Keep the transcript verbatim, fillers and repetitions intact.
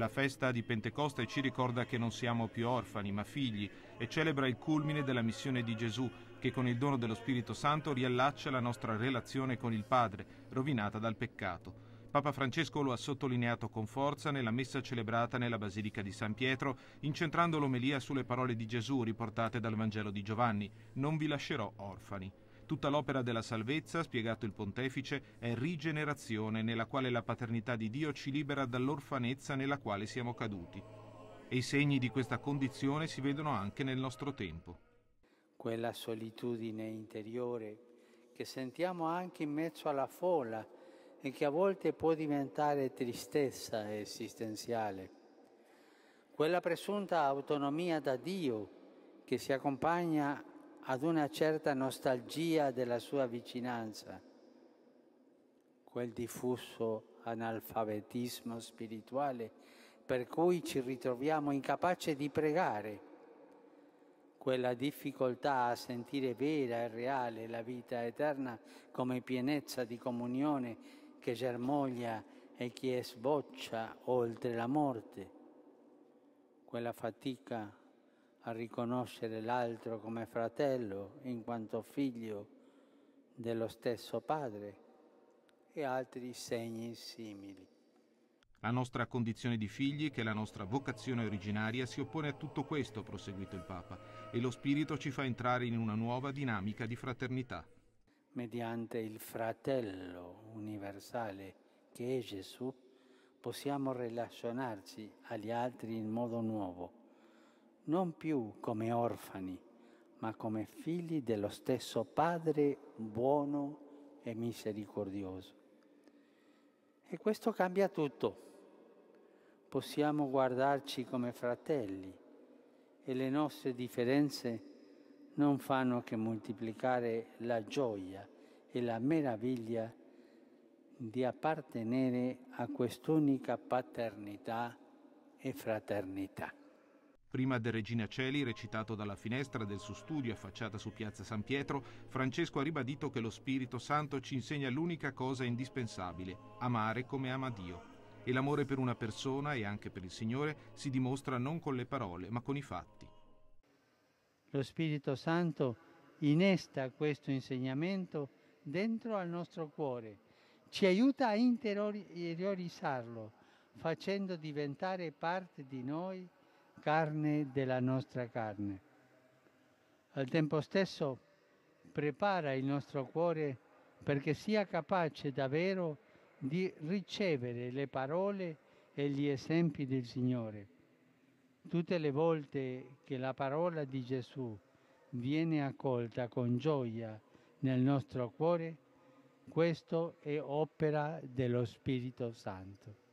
La festa di Pentecoste ci ricorda che non siamo più orfani, ma figli, e celebra il culmine della missione di Gesù, che con il dono dello Spirito Santo riallaccia la nostra relazione con il Padre, rovinata dal peccato. Papa Francesco lo ha sottolineato con forza nella messa celebrata nella Basilica di San Pietro, incentrando l'omelia sulle parole di Gesù riportate dal Vangelo di Giovanni: «Non vi lascerò orfani». Tutta l'opera della salvezza, spiegato il pontefice, è rigenerazione nella quale la paternità di Dio ci libera dall'orfanezza nella quale siamo caduti. E i segni di questa condizione si vedono anche nel nostro tempo. Quella solitudine interiore che sentiamo anche in mezzo alla folla e che a volte può diventare tristezza esistenziale. Quella presunta autonomia da Dio che si accompagna ad una certa nostalgia della sua vicinanza. Quel diffuso analfabetismo spirituale per cui ci ritroviamo incapaci di pregare. Quella difficoltà a sentire vera e reale la vita eterna come pienezza di comunione che germoglia e che sboccia oltre la morte. Quella fatica a riconoscere l'altro come fratello in quanto figlio dello stesso Padre e altri segni simili. La nostra condizione di figli, che è la nostra vocazione originaria, si oppone a tutto questo, ha proseguito il Papa, e lo Spirito ci fa entrare in una nuova dinamica di fraternità. Mediante il fratello universale che è Gesù, possiamo relazionarci agli altri in modo nuovo, non più come orfani, ma come figli dello stesso Padre buono e misericordioso. E questo cambia tutto. Possiamo guardarci come fratelli e le nostre differenze non fanno che moltiplicare la gioia e la meraviglia di appartenere a quest'unica paternità e fraternità. Prima del Regina Coeli, recitato dalla finestra del suo studio affacciata su Piazza San Pietro, Francesco ha ribadito che lo Spirito Santo ci insegna l'unica cosa indispensabile: amare come ama Dio. E l'amore per una persona e anche per il Signore si dimostra non con le parole, ma con i fatti. Lo Spirito Santo innesta questo insegnamento dentro al nostro cuore, ci aiuta a interiorizzarlo, facendo diventare parte di noi carne della nostra carne. Al tempo stesso prepara il nostro cuore perché sia capace davvero di ricevere le parole e gli esempi del Signore. Tutte le volte che la parola di Gesù viene accolta con gioia nel nostro cuore, questo è opera dello Spirito Santo.